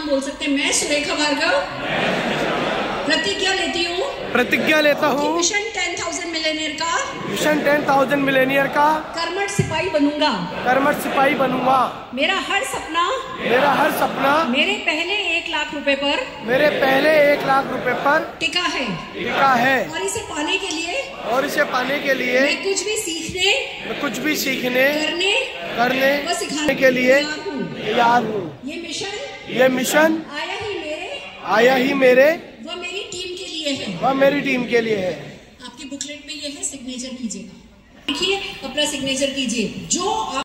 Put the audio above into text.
नाम बोल सकते हैं। मैं सुरेखा भार्गव प्रतिज्ञा लेता हूँ मिशन 10,000 मिलियनियर का कर्मठ सिपाही बनूंगा। मेरा हर सपना मेरे पहले 1 लाख रुपए पर टिका है और इसे पाने के लिए मैं कुछ भी सीखने करने व सिखाने के लिए तैयार हूँ। ये मिशन आया ही मेरे व मेरी टीम के लिए है। आपकी बुकलेट में ये है, सिग्नेचर कीजिएगा। देखिए, अपना सिग्नेचर कीजिए। जो